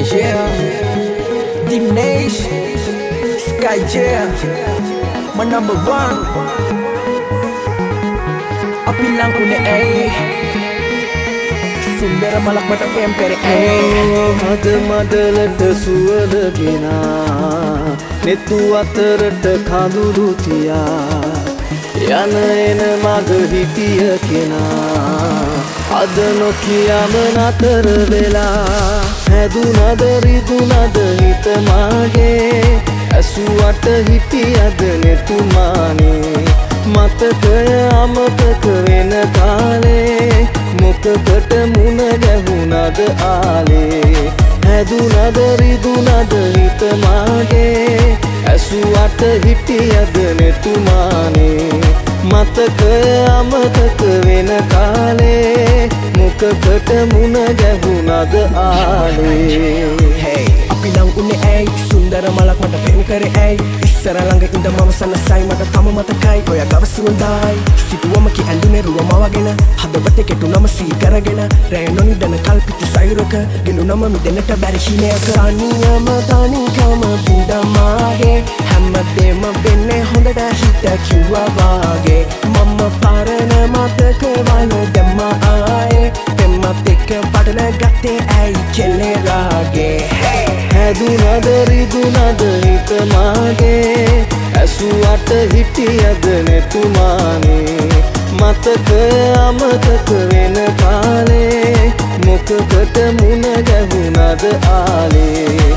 Yeah, Dinesh, Sky J, my number one. Api lang ko na Sundara malak mata pempere මද මඩලට සුවඳ ගෙනා නෙතු අතරට කඳුළු තියා යන එන මග හිටිය කෙනා අද නොකියම නතර වෙලා හැදුනද රිදුනද හිත මාගේ ඇසුවට හිටියද නෙතුමානේ මතකය අමතක වෙන කාලේ මොකකට මුණ ගැහුණද ආලේ හැදුනද රිදුනද හිත මාගේ ඇසුවට හිටියද නෙතුමානේ මතකය අමතක වෙන කාලේ මොකකට මුණ ගැහුණද ආලේ Hey, api lang උනේ සුන්දර මලක් මට පෙම් කරේ ඉස්සර ළඟ ඉඳ මම සනසයි මට තම මතකයි ඔය ගව සුන්දරයි සිතුවම කි ඇඳුනේ රුවම වගෙන හදවතේ කෙටුනම සී කරගෙන රැය නොනිදන කල්පිත සයුරක ගිලුනම මිදෙන්නට බැරි හිණයක තනියම තනිකම පිටමාගේ හැමදේම වෙන්නේ හොඳට හිත කිව්වා වාගේ මම පරණ මතක වල දැම්ම ආයේ දෙමත් එක්ක පටල ගත්තේ ඇයි කෙලේ රාගේ හැදුනද රිදුනද හිත මාගේ ඇසුවට හිටියද නෙතුමානේ මතකය අමතක වෙන කාලේ මොකකට මුණ ගැහුණද ආලේ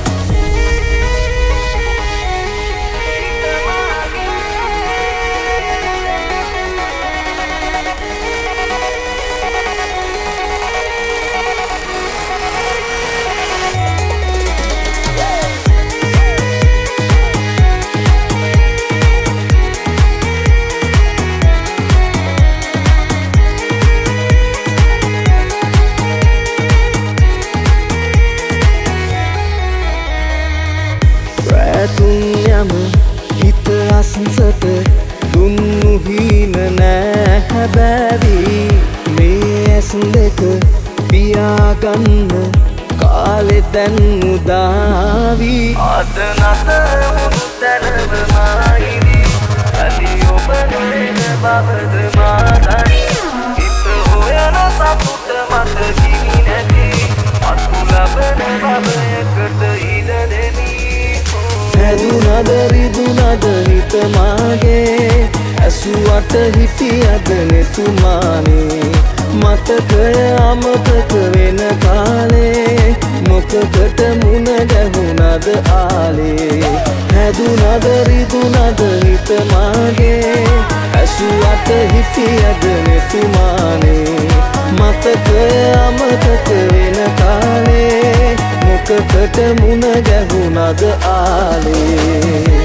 තුන්යම හිත අස්සට දුන්නු හීන නෑ හැබැයි මේ ඇස් දෙක පියාගන්න කාලෙ දැන් උදාවි අද නතර තැනම මායිවි අලි ඔබ නොලෙන බවද මාතනි හිත හොයන සතුට මට කිවි නැති අතු ලබන බවයකට ඉඩ දෙමි හැදුනද රිදුනද හිත මාගේ ඇසුවට හිටියද නෙතුමානේ මතකය අමතක වෙන කාලේ මොකකට මුණ ගැහුණද ආලේ හැදුනද රිදුනද හිත මාගේ ඇසුවට හිටියද නෙතුමානේ මතකය අමතක වෙන කාලේ මොකකට මුණ ගැහුණද ආලේ